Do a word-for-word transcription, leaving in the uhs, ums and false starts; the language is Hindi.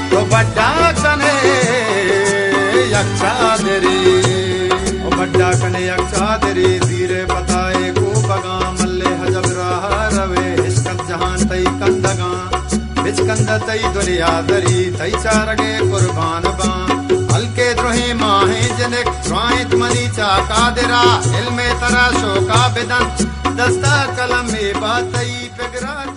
तो बड्डा कने यक्षा तेरी ओ बड्डा कने यक्षा तेरी धीरे बताए को बगा मल्ले हजब राह रवे हिस्कत जहान तई कंदगा बिचकंद तई दुनिया दरी तई चारगे कुर्बान बा हल्के द्रोही माहे जनिक स्वाइत मनी चा कादिरा इल्मे तरा शोका बिदन दस्ता कलम में बातई पिगरा